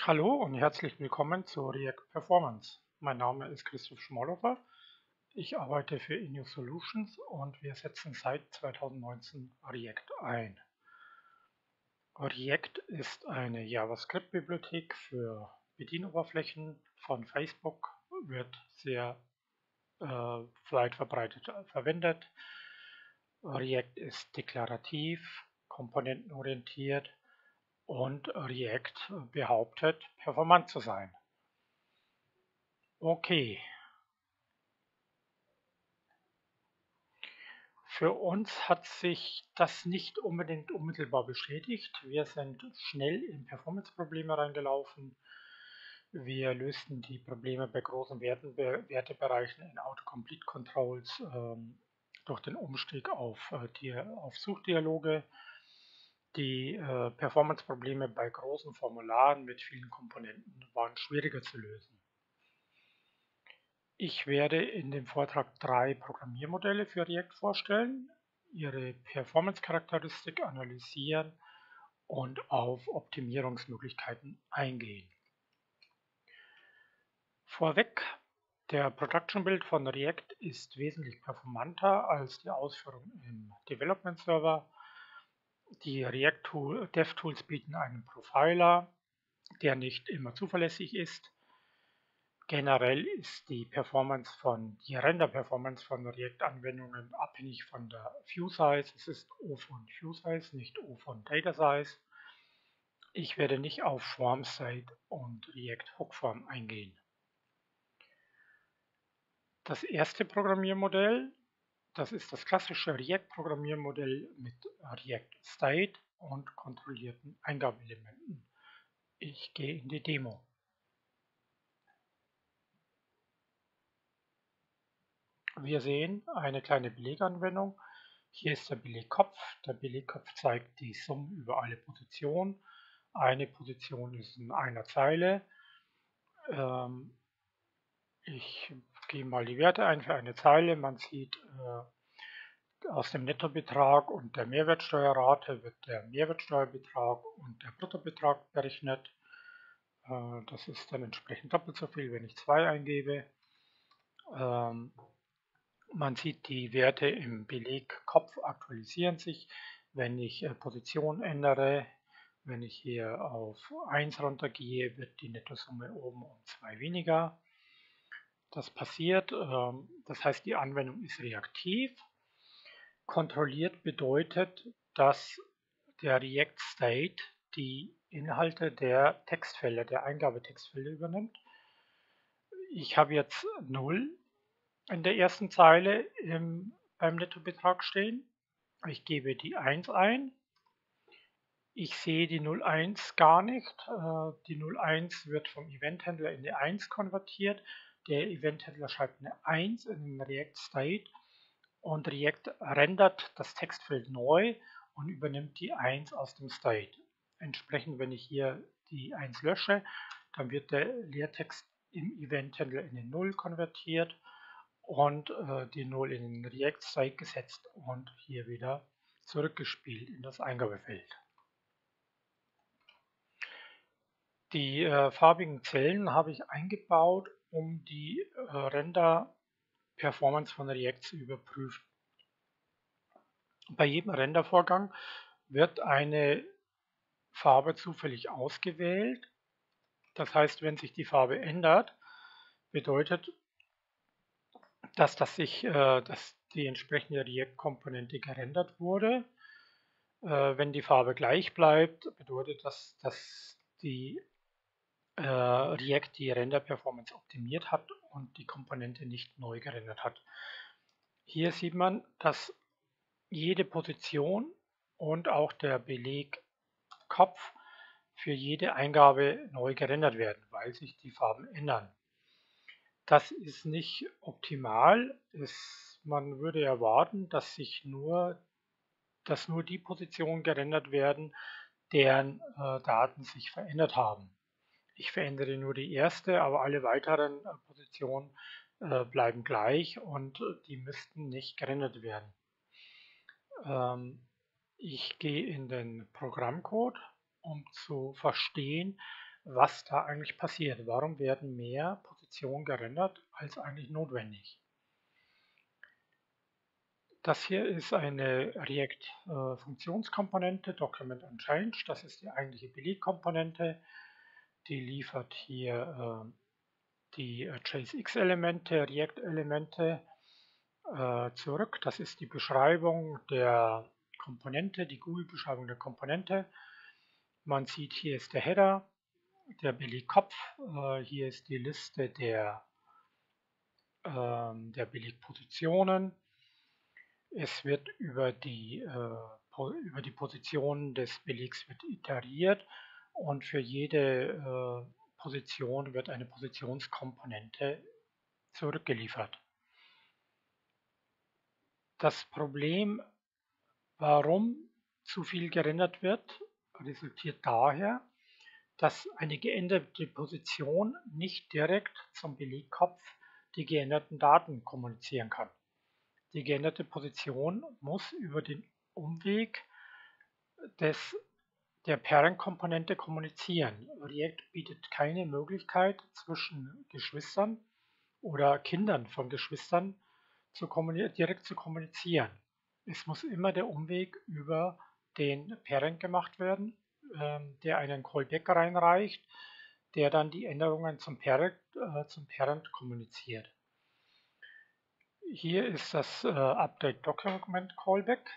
Hallo und herzlich willkommen zu React Performance. Mein Name ist Christoph Schmollofer. Ich arbeite für INU Solutions und wir setzen seit 2019 React ein. React ist eine JavaScript-Bibliothek für Bedienoberflächen von Facebook, wird sehr weit verbreitet verwendet. React ist deklarativ, komponentenorientiert und React behauptet, performant zu sein. Okay, für uns hat sich das nicht unbedingt unmittelbar bestätigt. Wir sind schnell in Performance-Probleme reingelaufen. Wir lösten die Probleme bei großen Wertebereichen in Autocomplete Controls durch den Umstieg auf Suchdialoge. Die Performance-Probleme bei großen Formularen mit vielen Komponenten waren schwieriger zu lösen. Ich werde in dem Vortrag 3 Programmiermodelle für React vorstellen, ihre Performance-Charakteristik analysieren und auf Optimierungsmöglichkeiten eingehen. Vorweg, der Production Build von React ist wesentlich performanter als die Ausführung im Development Server. Die React DevTools bieten einen Profiler, der nicht immer zuverlässig ist. Generell ist die Render-Performance von React-Anwendungen abhängig von der View-Size. Es ist O von View-Size, nicht O von Data-Size. Ich werde nicht auf Form-State und React-Hook-Form eingehen. Das erste Programmiermodell, das ist das klassische React-Programmiermodell mit React-State und kontrollierten Eingabeelementen. Ich gehe in die Demo. Wir sehen eine kleine Beleganwendung. Hier ist der Belegkopf. Der Belegkopf zeigt die Sum über alle Positionen. Eine Position ist in einer Zeile. Ich gehe mal die Werte ein für eine Zeile. Man sieht aus dem Nettobetrag und der Mehrwertsteuerrate wird der Mehrwertsteuerbetrag und der Bruttobetrag berechnet. Das ist dann entsprechend doppelt so viel, wenn ich 2 eingebe. Man sieht, die Werte im Belegkopf aktualisieren sich, wenn ich Position ändere. Wenn ich hier auf 1 runtergehe, wird die Nettosumme oben um 2 weniger. Das passiert, das heißt, die Anwendung ist reaktiv. Kontrolliert bedeutet, dass der React State die Inhalte der Textfelder, der Eingabetextfelder übernimmt. Ich habe jetzt 0 in der ersten Zeile beim Nettobetrag stehen. Ich gebe die 1 ein. Ich sehe die 01 gar nicht. Die 01 wird vom Eventhändler in die 1 konvertiert. Der Eventhändler schreibt eine 1 in den React State und React rendert das Textfeld neu und übernimmt die 1 aus dem State. Entsprechend, wenn ich hier die 1 lösche, dann wird der Leertext im Eventhändler in den 0 konvertiert und die 0 in den React State gesetzt und hier wieder zurückgespielt in das Eingabefeld. Die farbigen Zellen habe ich eingebaut, um die Render-Performance von React zu überprüfen. Bei jedem Rendervorgang wird eine Farbe zufällig ausgewählt. Das heißt, wenn sich die Farbe ändert, bedeutet dass die entsprechende React-Komponente gerendert wurde. Wenn die Farbe gleich bleibt, bedeutet das, dass die React die Render-Performance optimiert hat und die Komponente nicht neu gerendert hat. Hier sieht man, dass jede Position und auch der Belegkopf für jede Eingabe neu gerendert werden, weil sich die Farben ändern. Das ist nicht optimal. Man würde erwarten, dass nur die Positionen gerendert werden, deren Daten sich verändert haben. Ich verändere nur die erste, aber alle weiteren Positionen bleiben gleich und die müssten nicht gerendert werden. Ich gehe in den Programmcode, um zu verstehen, was da eigentlich passiert. Warum werden mehr Positionen gerendert als eigentlich notwendig? Das hier ist eine React-Funktionskomponente, Document Unchanged. Das ist die eigentliche Belegkomponente. Die liefert hier die JSX-Elemente, React-Elemente zurück. Das ist die Beschreibung der Komponente, die GUI-Beschreibung der Komponente. Man sieht, hier ist der Header, der Belegkopf, hier ist die Liste der Belegpositionen. Es wird über die Position des Belegs wird iteriert und für jede Position wird eine Positionskomponente zurückgeliefert. Das Problem, warum zu viel gerendert wird, resultiert daher, dass eine geänderte Position nicht direkt zum Belegkopf die geänderten Daten kommunizieren kann. Die geänderte Position muss über den Umweg der Parent-Komponente kommunizieren. React bietet keine Möglichkeit zwischen Geschwistern oder Kindern von Geschwistern direkt zu kommunizieren. Es muss immer der Umweg über den Parent gemacht werden, der einen Callback reinreicht, der dann die Änderungen zum Parent kommuniziert. Hier ist das Update Document Callback.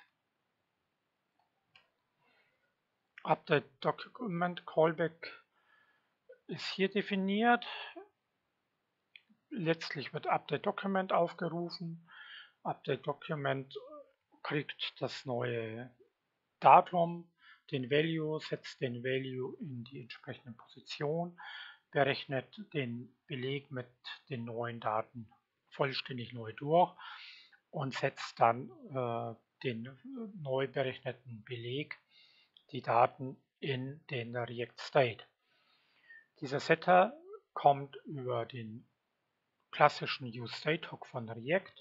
Update Document Callback ist hier definiert. Letztlich wird Update Document aufgerufen. Update Document kriegt das neue Datum, den Value, setzt den Value in die entsprechende Position, berechnet den Beleg mit den neuen Daten vollständig neu durch und setzt dann den neu berechneten Beleg, die Daten in den React State. Dieser Setter kommt über den klassischen UseState-Hook von React.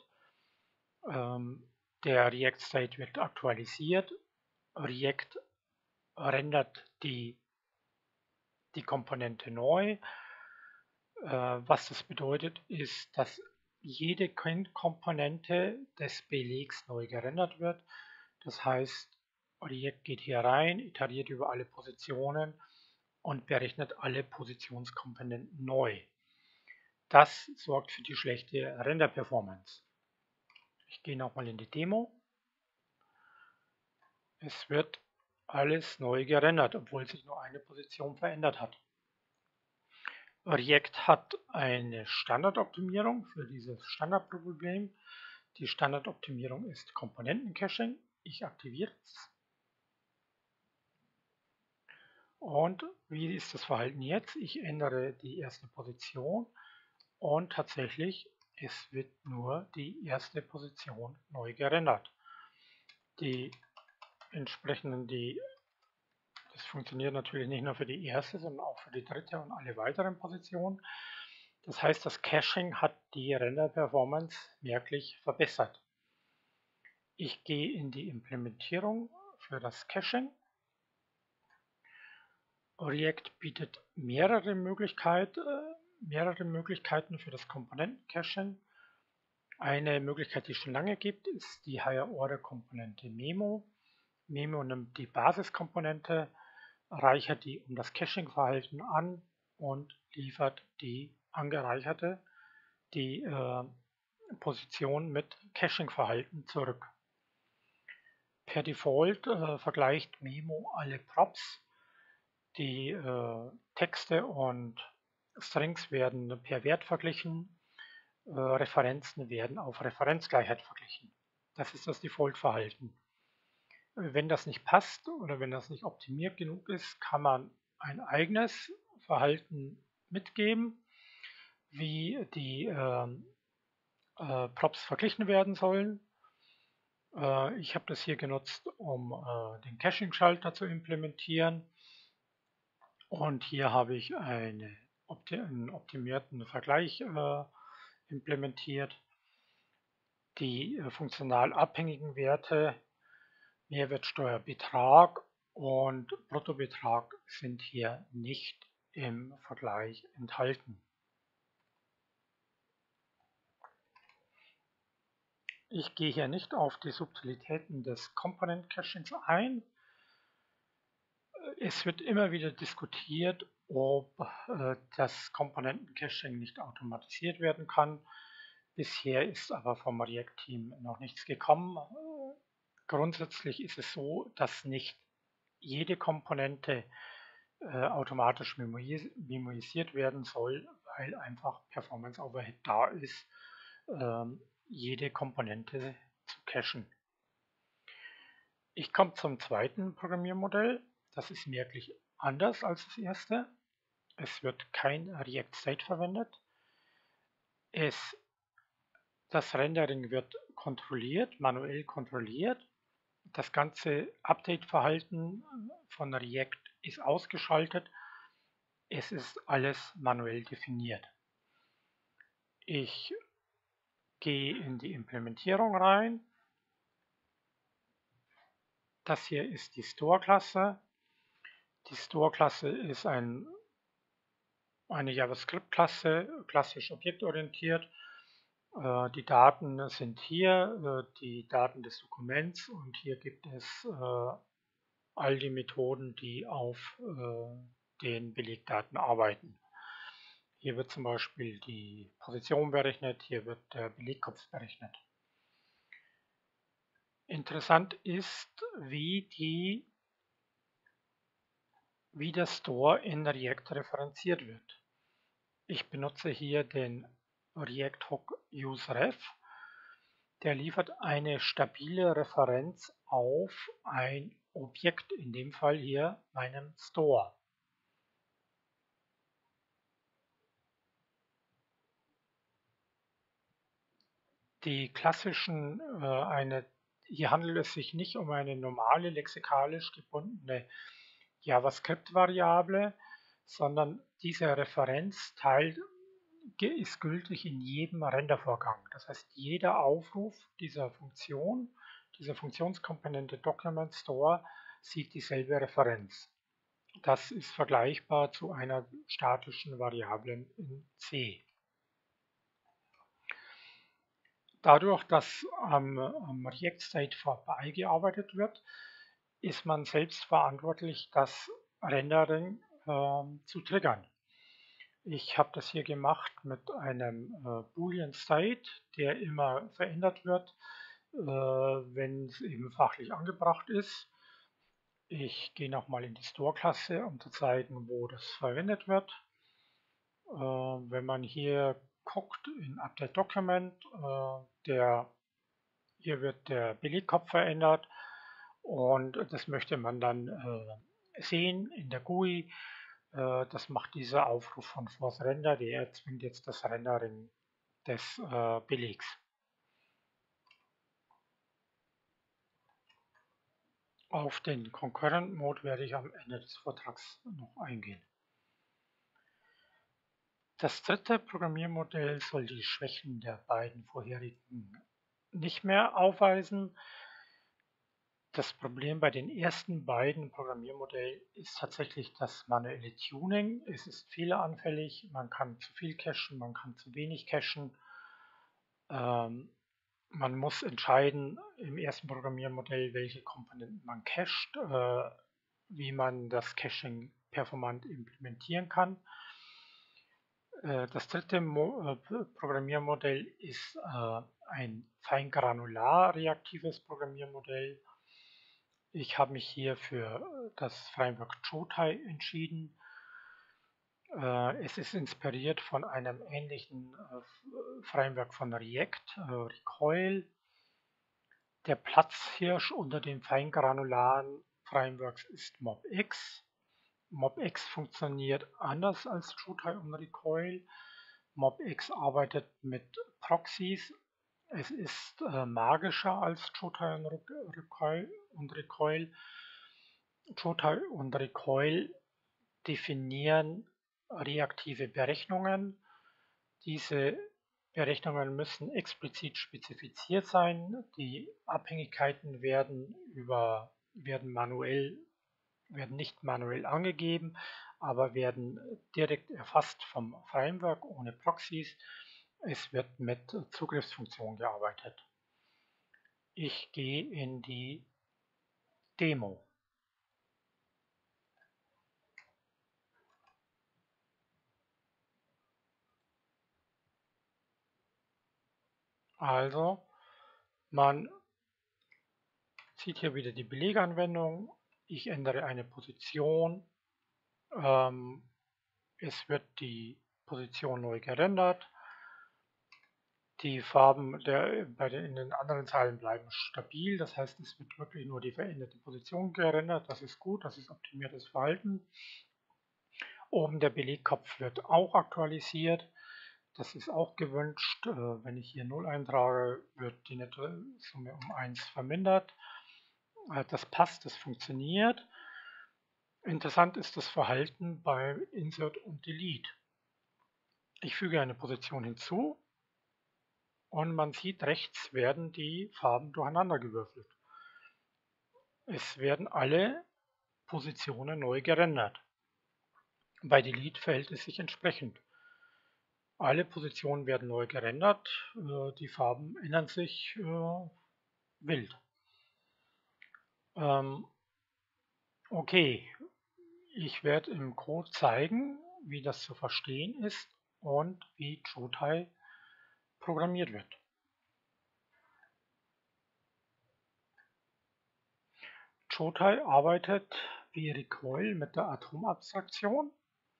Der React State wird aktualisiert. React rendert die Komponente neu. Was das bedeutet, ist, dass jede Komponente des Belegs neu gerendert wird. Das heißt, React geht hier rein, iteriert über alle Positionen und berechnet alle Positionskomponenten neu. Das sorgt für die schlechte Render-Performance. Ich gehe nochmal in die Demo. Es wird alles neu gerendert, obwohl sich nur eine Position verändert hat. React hat eine Standardoptimierung für dieses Standardproblem. Die Standardoptimierung ist Komponentencaching. Ich aktiviere es. Und wie ist das Verhalten jetzt? Ich ändere die erste Position und tatsächlich, es wird nur die erste Position neu gerendert. Die entsprechenden, das funktioniert natürlich nicht nur für die erste, sondern auch für die dritte und alle weiteren Positionen. Das heißt, das Caching hat die Render-Performance merklich verbessert. Ich gehe in die Implementierung für das Caching. React bietet mehrere Möglichkeiten für das Komponenten-Caching. Eine Möglichkeit, die es schon lange gibt, ist die Higher-Order-Komponente Memo. Memo nimmt die Basiskomponente, reichert die um das Caching-Verhalten an und liefert die angereicherte Position mit Caching-Verhalten zurück. Per Default vergleicht Memo alle Props. Die Texte und Strings werden per Wert verglichen, Referenzen werden auf Referenzgleichheit verglichen. Das ist das Default-Verhalten. Wenn das nicht passt oder wenn das nicht optimiert genug ist, kann man ein eigenes Verhalten mitgeben, wie die Props verglichen werden sollen. Ich habe das hier genutzt, um den Caching-Schalter zu implementieren. Und hier habe ich einen optimierten Vergleich implementiert. Die funktional abhängigen Werte, Mehrwertsteuerbetrag und Bruttobetrag, sind hier nicht im Vergleich enthalten. Ich gehe hier nicht auf die Subtilitäten des Component Cachings ein. Es wird immer wieder diskutiert, ob das Komponenten-Caching nicht automatisiert werden kann. Bisher ist aber vom React-Team noch nichts gekommen. Grundsätzlich ist es so, dass nicht jede Komponente automatisch memorisiert werden soll, weil einfach Performance Overhead da ist, jede Komponente zu cachen. Ich komme zum zweiten Programmiermodell. Das ist merklich anders als das erste. Es wird kein React State verwendet. Das Rendering wird kontrolliert, manuell kontrolliert. Das ganze Update-Verhalten von React ist ausgeschaltet. Es ist alles manuell definiert. Ich gehe in die Implementierung rein. Das hier ist die Store-Klasse. Die Store-Klasse ist eine JavaScript-Klasse, klassisch objektorientiert. Die Daten sind hier, die Daten des Dokuments, und hier gibt es all die Methoden, die auf den Belegdaten arbeiten. Hier wird zum Beispiel die Position berechnet, hier wird der Belegkopf berechnet. Interessant ist, wie der Store in React referenziert wird. Ich benutze hier den React Hook useRef. Der liefert eine stabile Referenz auf ein Objekt, in dem Fall hier meinem Store. Die klassischen, hier handelt es sich nicht um eine normale lexikalisch gebundene JavaScript-Variable, sondern diese Referenzteil ist gültig in jedem Rendervorgang. Das heißt, jeder Aufruf dieser Funktionskomponente Document Store sieht dieselbe Referenz. Das ist vergleichbar zu einer statischen Variable in C. Dadurch, dass am React State vorbeigearbeitet wird, ist man selbst verantwortlich, das Rendering zu triggern. Ich habe das hier gemacht mit einem Boolean State, der immer verändert wird, wenn es eben fachlich angebracht ist. Ich gehe nochmal in die Store-Klasse, um zu zeigen, wo das verwendet wird. Wenn man hier guckt in Update Document, hier wird der Belegkopf verändert, und das möchte man dann sehen in der GUI. Das macht dieser Aufruf von Force Render, der erzwingt jetzt das Rendering des Belegs. Auf den Concurrent Mode werde ich am Ende des Vortrags noch eingehen. Das dritte Programmiermodell soll die Schwächen der beiden vorherigen nicht mehr aufweisen. Das Problem bei den ersten beiden Programmiermodellen ist tatsächlich das manuelle Tuning. Es ist fehleranfällig, man kann zu viel cachen, man kann zu wenig cachen. Man muss entscheiden im ersten Programmiermodell, welche Komponenten man cached, wie man das Caching performant implementieren kann. Das dritte Programmiermodell ist ein feingranular reaktives Programmiermodell. Ich habe mich hier für das Framework Chotai entschieden. Es ist inspiriert von einem ähnlichen Framework von React, Recoil. Der Platzhirsch unter den feingranularen Frameworks ist MobX. MobX funktioniert anders als Chotai und Recoil. MobX arbeitet mit Proxys. Es ist magischer als Chotai und Recoil. Chotai und Recoil definieren reaktive Berechnungen. Diese Berechnungen müssen explizit spezifiziert sein. Die Abhängigkeiten werden nicht manuell angegeben, aber werden direkt erfasst vom Framework ohne Proxys. Es wird mit Zugriffsfunktionen gearbeitet. Ich gehe in die Demo. Also, man sieht hier wieder die Beleganwendung. Ich ändere eine Position. Es wird die Position neu gerendert. Die Farben in den anderen Zeilen bleiben stabil. Das heißt, es wird wirklich nur die veränderte Position gerendert. Das ist gut, das ist optimiertes Verhalten. Oben der Belegkopf wird auch aktualisiert. Das ist auch gewünscht. Wenn ich hier 0 eintrage, wird die Nettosumme um 1 vermindert. Das passt, das funktioniert. Interessant ist das Verhalten bei Insert und Delete. Ich füge eine Position hinzu und man sieht, rechts werden die Farben durcheinander gewürfelt. Es werden alle Positionen neu gerendert. Bei Delete verhält es sich entsprechend. Alle Positionen werden neu gerendert, die Farben ändern sich wild. Okay, ich werde im Code zeigen, wie das zu verstehen ist und wie Chotai programmiert wird. Chotai arbeitet wie Recoil mit der Atomabstraktion.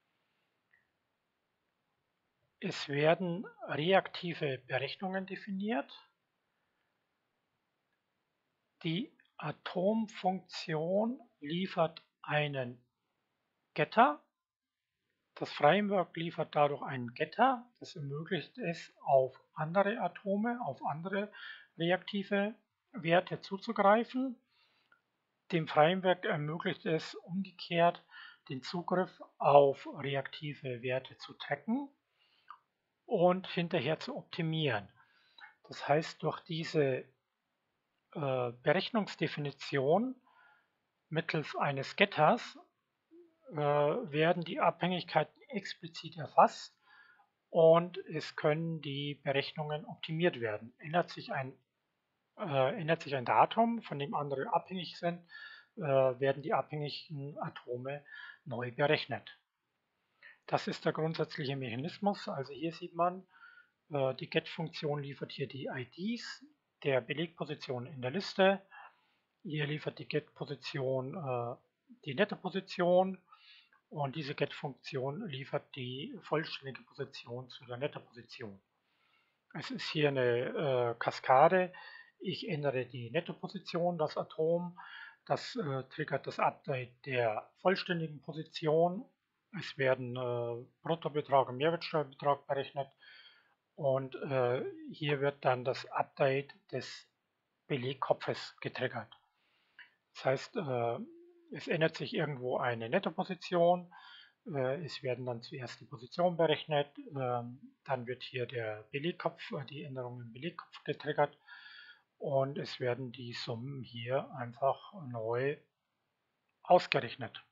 Es werden reaktive Berechnungen definiert. Die Atomfunktion liefert einen Getter. Das Framework liefert dadurch einen Getter. Das ermöglicht es, auf andere Atome, auf andere reaktive Werte zuzugreifen. Dem Framework ermöglicht es umgekehrt, den Zugriff auf reaktive Werte zu tracken und hinterher zu optimieren. Das heißt, durch diese Berechnungsdefinition mittels eines Getters werden die Abhängigkeiten explizit erfasst und es können die Berechnungen optimiert werden. Ändert sich ein Datum, von dem andere abhängig sind, werden die abhängigen Atome neu berechnet. Das ist der grundsätzliche Mechanismus. Also hier sieht man, die get-Funktion liefert hier die IDs der Belegpositionen in der Liste. Hier liefert die get-Position die nette Position und diese get-Funktion liefert die vollständige Position zu der nette Position. Es ist hier eine Kaskade. Ich ändere die nette Position, das Atom. Das triggert das Update der vollständigen Position. Es werden Bruttobetrag und Mehrwertsteuerbetrag berechnet. Und hier wird dann das Update des Belegkopfes getriggert. Das heißt, es ändert sich irgendwo eine Nettoposition. Es werden dann zuerst die Position berechnet. Dann wird hier der Belegkopf, die Änderung im Belegkopf getriggert. Und es werden die Summen hier einfach neu ausgerechnet.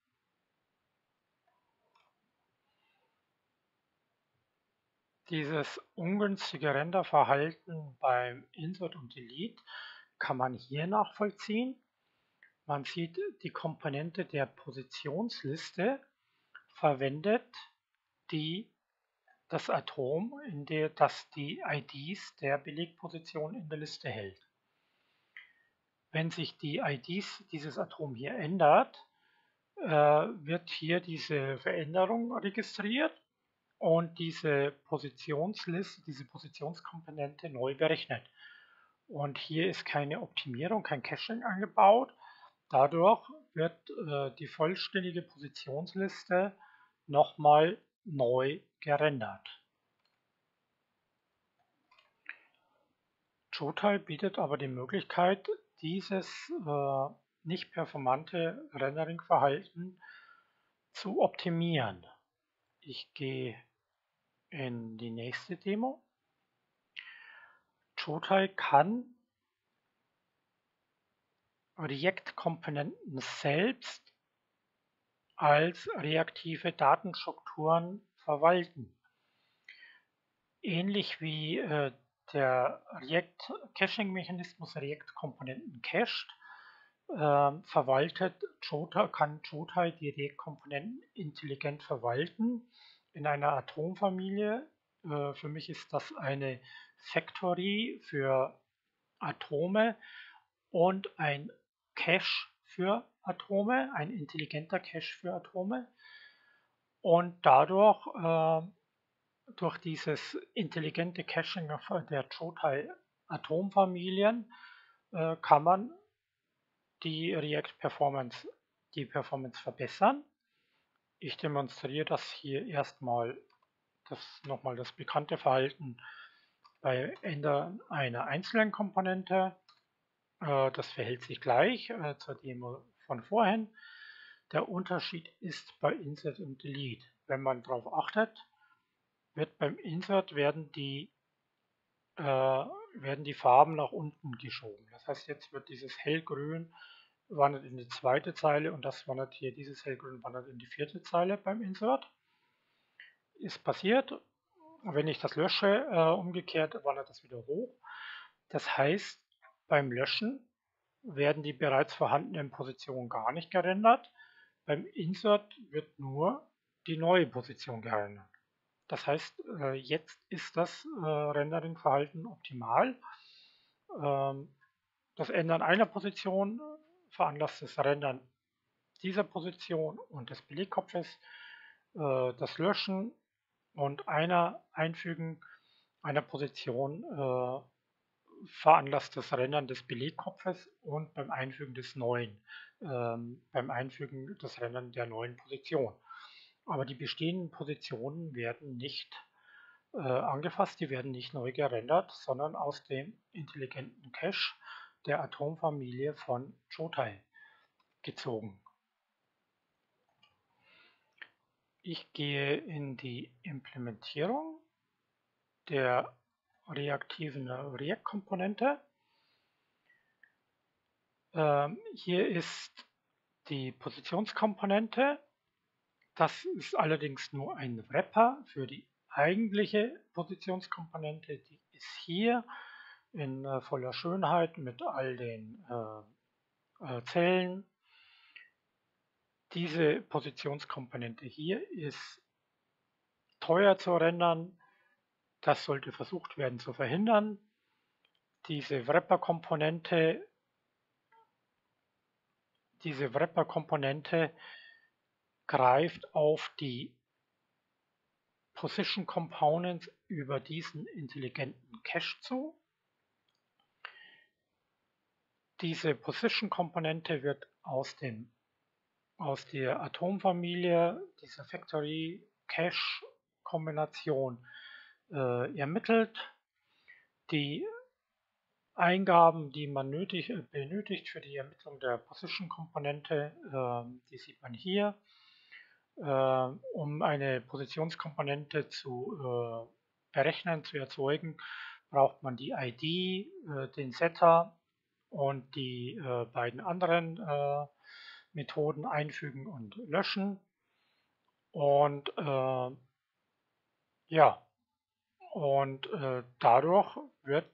Dieses ungünstige Renderverhalten beim Insert und Delete kann man hier nachvollziehen. Man sieht, die Komponente der Positionsliste verwendet das Atom, das die IDs der Belegposition in der Liste hält. Wenn sich die IDs dieses Atom hier ändert, wird hier diese Veränderung registriert und diese Positionsliste, diese Positionskomponente neu berechnet. Und hier ist keine Optimierung, kein Caching eingebaut. Dadurch wird die vollständige Positionsliste nochmal neu gerendert. Chotai bietet aber die Möglichkeit, dieses nicht performante Rendering-Verhalten zu optimieren. Ich gehe in die nächste Demo. Chotai kann React-Komponenten selbst als reaktive Datenstrukturen verwalten. Ähnlich wie der React-Caching-Mechanismus React-Komponenten cached, kann Chotai die React-Komponenten intelligent verwalten in einer Atomfamilie. Für mich ist das eine Factory für Atome und ein Cache für Atome, ein intelligenter Cache für Atome. Und dadurch, durch dieses intelligente Caching der Chotai-Atomfamilien, kann man die React-Performance, verbessern. Ich demonstriere das hier erstmal, nochmal das bekannte Verhalten bei Ändern einer einzelnen Komponente. Das verhält sich gleich zur Demo von vorhin. Der Unterschied ist bei Insert und Delete. Wenn man darauf achtet, wird beim Insert werden die Farben nach unten geschoben. Das heißt, jetzt wird dieses hellgrün wandert in die zweite Zeile und das wandert hier, dieses hellgrün wandert in die vierte Zeile beim Insert. Ist passiert. Wenn ich das lösche, umgekehrt wandert das wieder hoch. Das heißt, beim Löschen werden die bereits vorhandenen Positionen gar nicht gerendert. Beim Insert wird nur die neue Position gerendert. Das heißt, jetzt ist das Rendering-Verhalten optimal. Das Ändern einer Position veranlasst das Rendern dieser Position und des Belegkopfes, das Löschen und Einfügen einer Position veranlasst das Rendern des Belegkopfes und beim Einfügen des neuen, das Rendern der neuen Position. Aber die bestehenden Positionen werden nicht angefasst, die werden nicht neu gerendert, sondern aus dem intelligenten Cache der Atomfamilie von Chotai gezogen. Ich gehe in die Implementierung der reaktiven React-Komponente. Hier ist die Positionskomponente. Das ist allerdings nur ein Wrapper für die eigentliche Positionskomponente. Die ist hier in voller Schönheit mit all den Zellen. Diese Positionskomponente hier ist teuer zu rendern. Das sollte versucht werden zu verhindern. Diese Wrapper-Komponente greift auf die Position Components über diesen intelligenten Cache zu. Diese Position Komponente wird aus der Atomfamilie, dieser Factory Cache Kombination ermittelt. Die Eingaben, die man benötigt für die Ermittlung der Position Komponente, die sieht man hier. Um eine Positionskomponente zu berechnen, zu erzeugen, braucht man die ID, den Setter und die beiden anderen Methoden einfügen und löschen. Und dadurch wird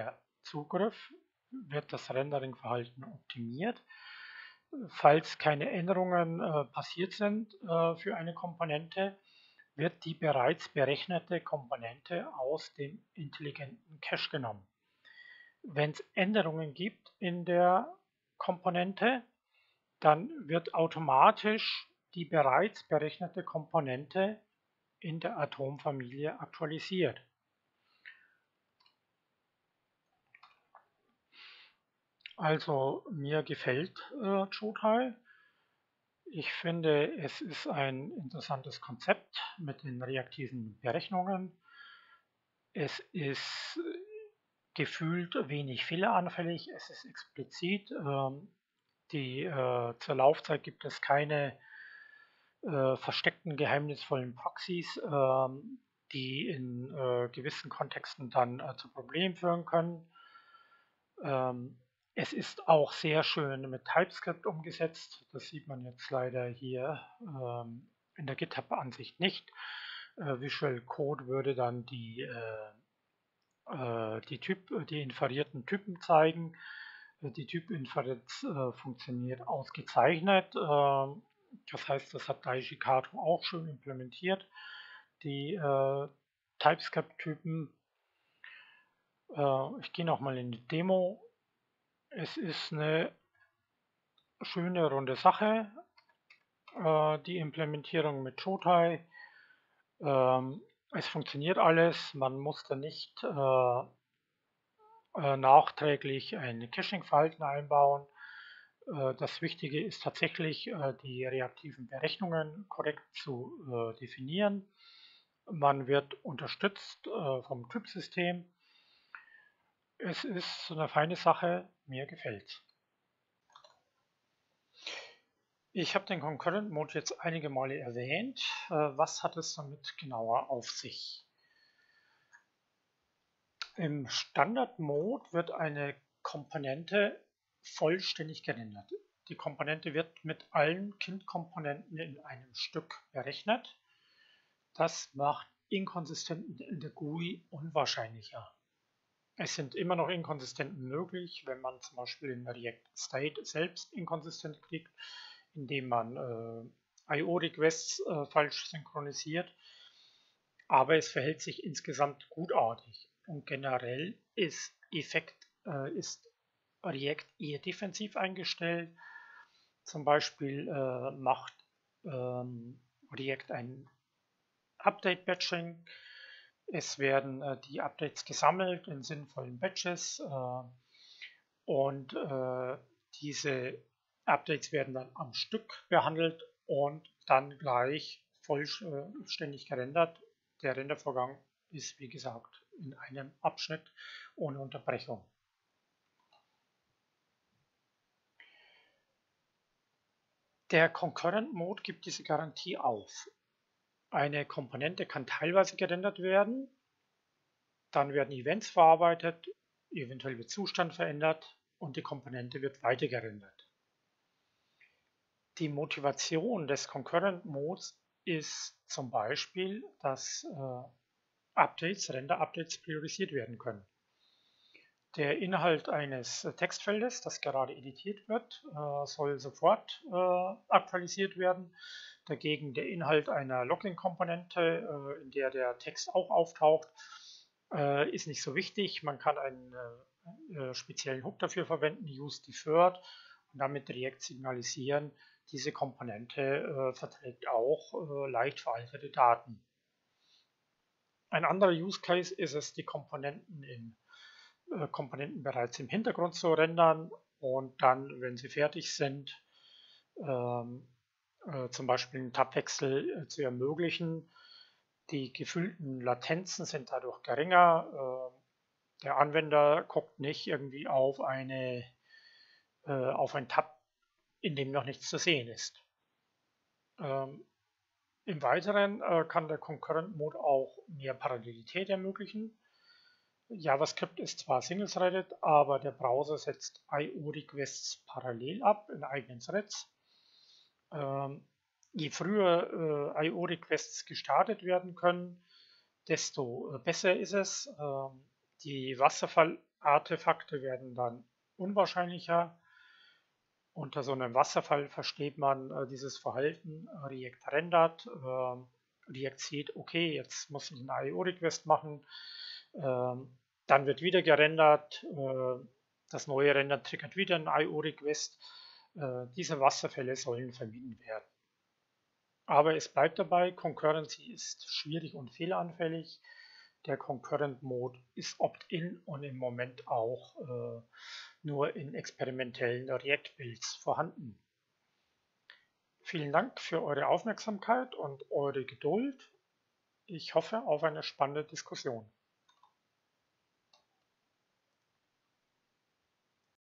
das Rendering-Verhalten optimiert. Falls keine Änderungen passiert sind für eine Komponente, wird die bereits berechnete Komponente aus dem intelligenten Cache genommen. Wenn es Änderungen gibt in der Komponente, dann wird automatisch die bereits berechnete Komponente in der Atomfamilie aktualisiert. Also mir gefällt Chotai. Ich finde, es ist ein interessantes Konzept mit den reaktiven Berechnungen. Es ist gefühlt wenig fehleranfällig, es ist explizit. Zur Laufzeit gibt es keine versteckten geheimnisvollen Proxys, die in gewissen Kontexten dann zu Problemen führen können. Es ist auch sehr schön mit TypeScript umgesetzt. Das sieht man jetzt leider hier in der GitHub-Ansicht nicht. Visual Code würde dann die inferierten Typen zeigen. Die Typinferenz funktioniert ausgezeichnet. Das heißt, das hat Daishikato auch schon implementiert. Die TypeScript-Typen. Ich gehe nochmal in die Demo. Es ist eine schöne runde Sache. Die Implementierung mit Shotai. Es funktioniert alles. Man muss da nicht nachträglich ein Caching-Verhalten einbauen. Das Wichtige ist tatsächlich, die reaktiven Berechnungen korrekt zu definieren. Man wird unterstützt vom Typsystem. Es ist eine feine Sache, mir gefällt. Ich habe den Concurrent Mode jetzt einige Male erwähnt. Was hat es damit genauer auf sich? Im Standard-Mode wird eine Komponente vollständig gerendert. Die Komponente wird mit allen Kindkomponenten in einem Stück berechnet. Das macht Inkonsistenten in der GUI unwahrscheinlicher. Es sind immer noch Inkonsistenten möglich, wenn man zum Beispiel in React State selbst inkonsistent kriegt, indem man IO-Requests falsch synchronisiert. Aber es verhält sich insgesamt gutartig. Und generell ist React eher defensiv eingestellt. Zum Beispiel macht React ein Update-Batching. Es werden die Updates gesammelt in sinnvollen Batches und diese Updates werden dann am Stück behandelt und dann gleich vollständig gerendert. Der Rendervorgang ist, wie gesagt, in einem Abschnitt ohne Unterbrechung. Der Concurrent Mode gibt diese Garantie auf. Eine Komponente kann teilweise gerendert werden, dann werden Events verarbeitet, eventuell wird Zustand verändert und die Komponente wird weiter gerendert. Die Motivation des Concurrent Modes ist zum Beispiel, dass Render-Updates priorisiert werden können. Der Inhalt eines Textfeldes, das gerade editiert wird, soll sofort aktualisiert werden. Dagegen der Inhalt einer Login-Komponente, in der der Text auch auftaucht, ist nicht so wichtig. Man kann einen speziellen Hook dafür verwenden, useDeferred, und damit React signalisieren, diese Komponente verträgt auch leicht veraltete Daten. Ein anderer Use Case ist es, die Komponenten bereits im Hintergrund zu rendern und dann, wenn sie fertig sind, zum Beispiel einen Tabwechsel zu ermöglichen. Die gefühlten Latenzen sind dadurch geringer. Der Anwender guckt nicht irgendwie auf ein Tab, in dem noch nichts zu sehen ist. Im Weiteren kann der Concurrent Mode auch mehr Parallelität ermöglichen. JavaScript ist zwar single-threaded, aber der Browser setzt IO-Requests parallel ab in eigenen Threads. Je früher IO-Requests gestartet werden können, desto besser ist es. Die Wasserfall-Artefakte werden dann unwahrscheinlicher. Unter so einem Wasserfall versteht man dieses Verhalten. React rendert, React sieht, okay, jetzt muss ich einen IO-Request machen. Dann wird wieder gerendert, das neue Rendern triggert wieder einen IO-Request. Diese Wasserfälle sollen vermieden werden. Aber es bleibt dabei, Concurrency ist schwierig und fehleranfällig. Der Concurrent Mode ist Opt-in und im Moment auch nur in experimentellen React-Builds vorhanden. Vielen Dank für eure Aufmerksamkeit und eure Geduld. Ich hoffe auf eine spannende Diskussion.